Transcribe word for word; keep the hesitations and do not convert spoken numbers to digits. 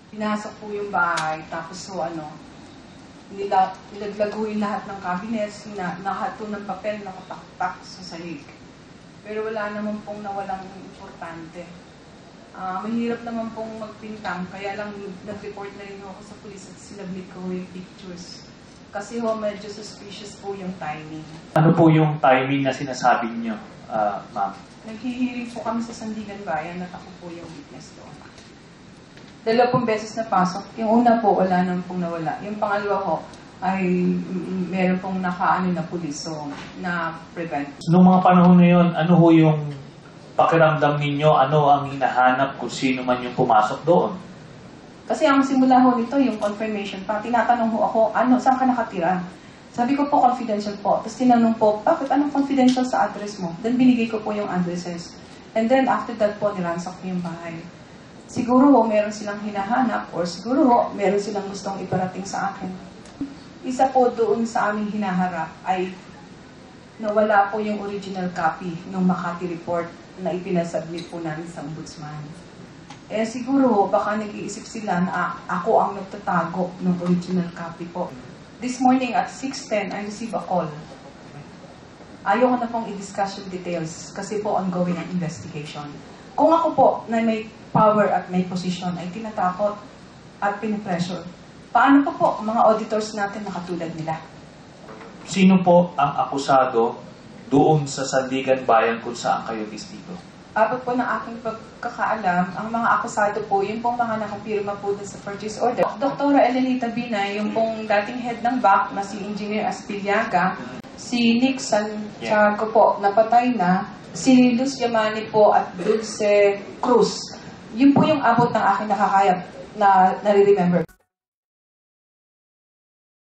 Pinasok po yung bahay, tapos so ano, nila, nilaglago yung lahat ng cabinets, na, nahato ng papel, nakataktak sa sahig. Pero wala naman pong nawalang importante. Uh, mahirap naman pong magpintang, kaya lang nag-report na rin ako sa police at sinablit ko yung pictures. Kasi ho, medyo suspicious po yung timing. Ano po yung timing na sinasabi niyo, uh, ma'am? Naghihiring po kami sa Sandigan Bayan at ako po yung witness doon. Dalawa pong beses na pasok. Yung una po, wala naman pong nawala. Yung pangalawa ho, ay meron pong nakaano na pulis, so na-prevent. Noong mga panahon na yun, ano ho yung pakiramdam ninyo, ano ang hinahanap kung sino man yung pumasok doon? Kasi ang simula ho nito, yung confirmation pa, tinatanong ho ako, ano, saan ka nakatira? Sabi ko po, confidential po. Tapos tinanong po, bakit anong confidential sa address mo? Then binigay ko po yung addresses. And then after that po, niransak ko yung bahay. Siguro ho, meron silang hinahanap or siguro ho, meron silang gustong iparating sa akin. Isa po doon sa aming hinaharap ay nawala po yung original copy ng Makati report na ipinasubmit po namin sa ombudsman. Eh siguro, baka nag-iisip sila na ako ang nagtatago ng original copy po. This morning at six ten, I received a call. Ayaw ko na pong i-discuss yung details kasi po ongoing ang investigation. Kung ako po na may power at may position ay tinatakot at pinipressure, paano pa po mga auditors natin na katulad nila? Sino po ang akusado doon sa Sandigan Bayan kung saan kayo testigo? Abot po ng aking pagkakaalam, ang mga akusado po, yung pong mga nakapirma po dun sa purchase order. Doktora Elenita Binay, yung pong dating head ng B A C na si Engineer Aspiliaga, si Nick Santiago po, napatay na, si Luz Yamani po at Dulce Cruz. Yun po yung abot ng aking nakakayap na nare-remember.